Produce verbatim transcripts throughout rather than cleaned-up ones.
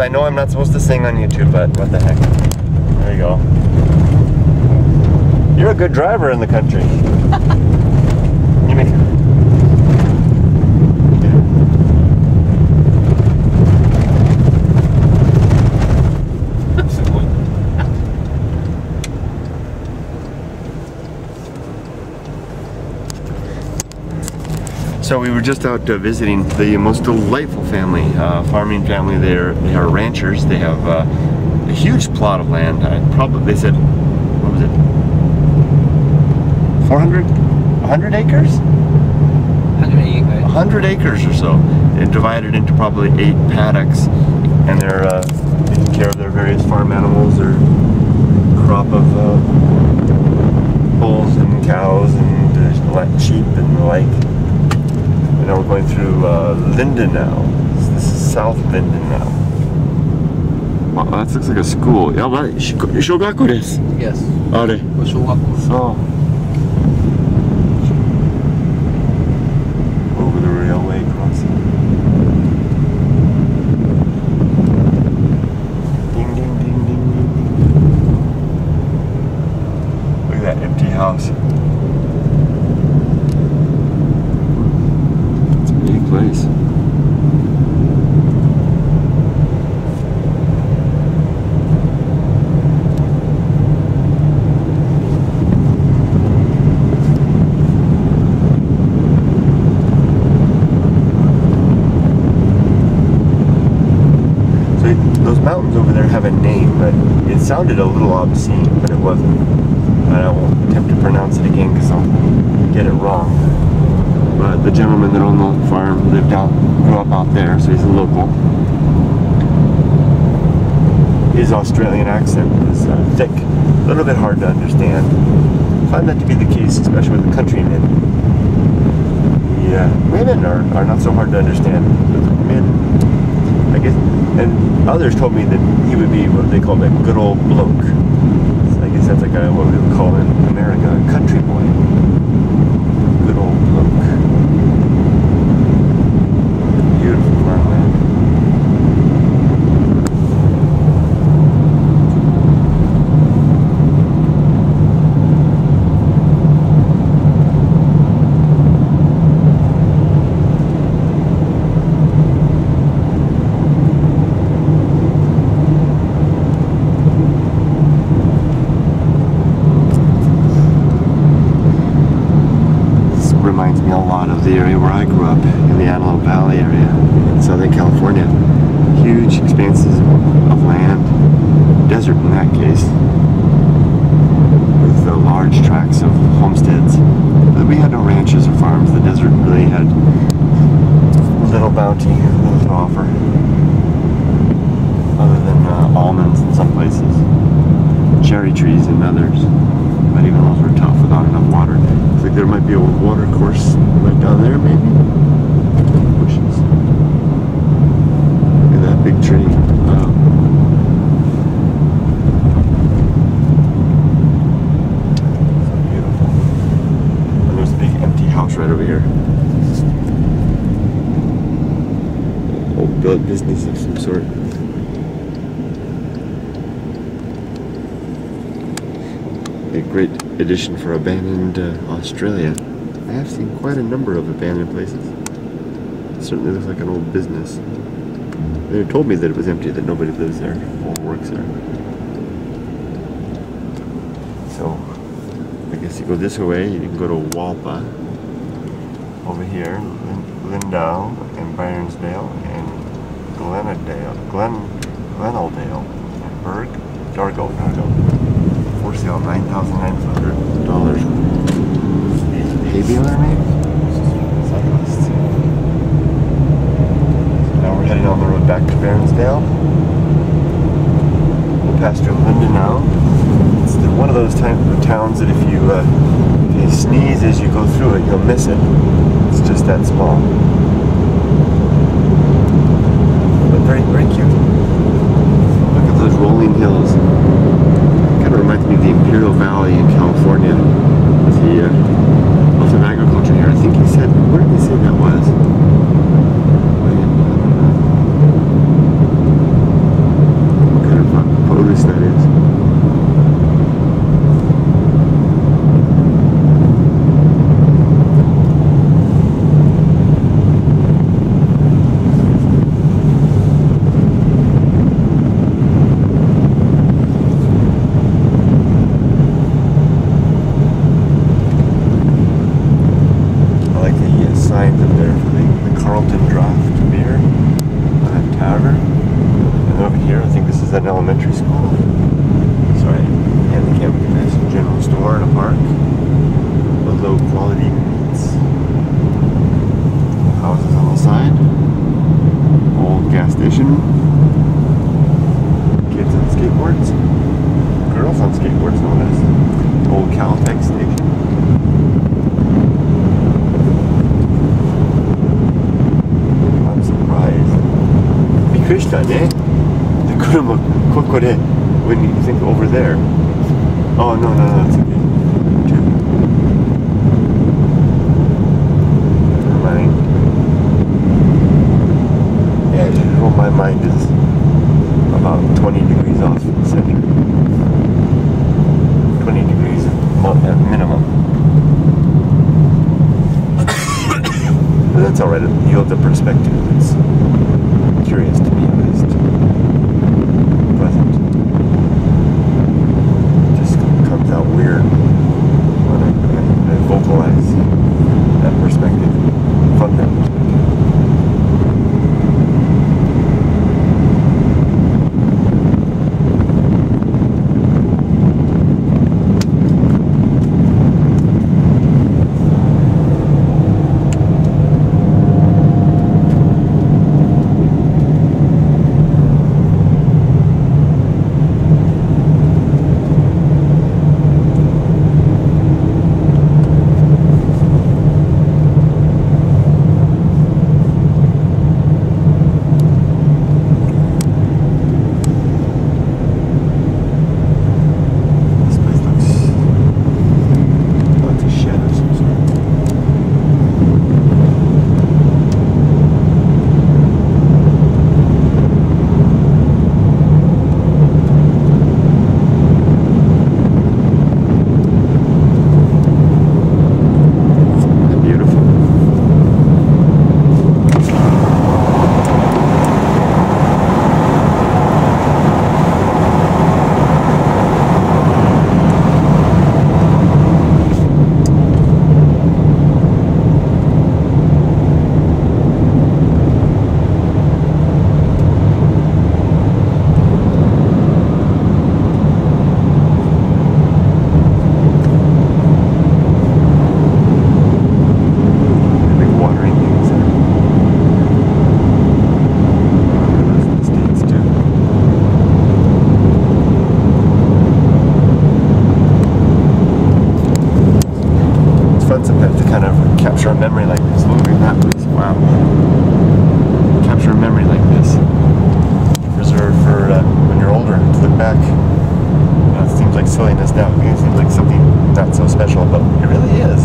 I know I'm not supposed to sing on YouTube, but what the heck. There you go. You're a good driver in the country. You make So we were just out uh, visiting the most delightful family, uh, farming family. They're, they are ranchers. They have uh, a huge plot of land. I probably, they said, what was it? four hundred? one hundred acres? one hundred acres. one hundred acres or so. They're divided into probably eight paddocks, and they're uh, taking care of their various farm animals, or crop of uh, bulls and cows and uh, sheep and the like. Now we're going through uh, Linden now. This is South Linden now. Wow, that looks like a school. Yeah, but shogaku desu. Yes. Are. Shogaku. So. Over the railway crossing. Ding ding ding ding ding ding. Look at that empty house. Place. So those mountains over there have a name, but it sounded a little obscene, but it wasn't. And I won't attempt to pronounce it again because I'll get it wrong. But the gentleman that owned the farm lived out, grew up out there, so he's a local. His Australian accent is uh, thick, a little bit hard to understand. I find that to be the case, especially with the countrymen. The uh, women are, are not so hard to understand, but the men, I guess, and others told me that he would be what they call a good old bloke. So I guess that's like a, what we would call in America, a country boy. Good old bloke. Beautiful farmland. Reminds me a lot of the area where I grew up, in the Antelope Valley area in Southern California. Huge expanses of land, desert in that case, with uh, large tracts of homesteads. But we had no ranches or farms. The desert really had little bounty, little to offer, other than uh, almonds in some places, cherry trees in others. But even those were tough without enough water. Looks like there might be a water course right down there, maybe? Bushes. Look at that big tree. Wow. So beautiful. And there's a big empty house right over here. Old built business of some sort. A great addition for abandoned uh, Australia. I have seen quite a number of abandoned places. It certainly looks like an old business. They told me that it was empty, that nobody lives there or works there. So, I guess you go this way, you can go to Walpa. Over here, Lindau and Byronsdale and Glenadale, Glen, Glenaldale and Berg, Dargo, Dargo. For sale, nine thousand nine hundred dollars. Hay baler, maybe? Southwest. So now we're heading on the road back to Byronsdale. We'll pass through Linden now. It's the, one of those type of towns that if you, uh, if you sneeze as you go through it, you'll miss it. It's just that small. But very, very cute. Look at those rolling hills. Kind of reminds me of the Imperial Valley in California. The uh, Office of Agriculture here. I think he said, where did he say that was? an elementary school. Sorry, and the camera can nice general store and a park with low quality meats. Houses on the side. Old gas station. Kids on skateboards. Girls on skateboards, no less. Old Caltech station. I'm surprised. びっくりしたね。で、車、ここで、when you think over there. Oh, no, no, no, it's okay. Two. Never mind. Yeah, well, my mind is about twenty degrees off center. twenty degrees at minimum. But that's alright, it yields a perspective that's curious to me at least. Pleasant. It just comes out weird when I, I, I vocalize that perspective from that perspective. Sometimes to kind of capture a memory like this. Look at that place. Wow. Capture a memory like this. Reserved for uh, when you're older to look back. You know, it seems like silliness now. It seems like something not so special, but it really is.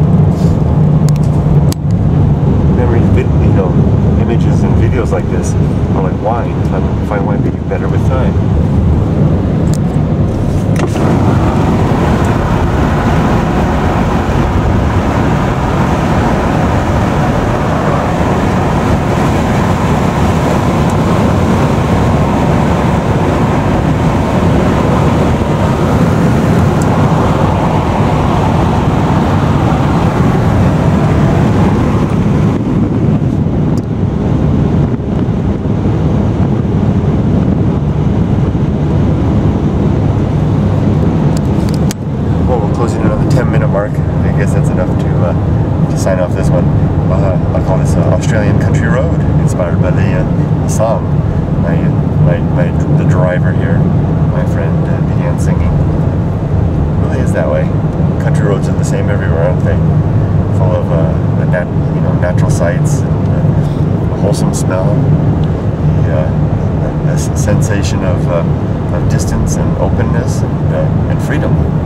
Memories, you know, images and videos like this are like wine. I find wine being better with time. ten minute mark. I guess that's enough to uh, to sign off this one. Uh, I'll call this uh, Australian Country Road, inspired by the, uh, the song. My, my, my, the driver here, my friend, uh, began singing. It really is that way. Country roads are the same everywhere, aren't they? Full of uh, the nat you know natural sights and uh, a wholesome smell. The, uh, a, a sensation of uh, of distance and openness and, uh, and freedom.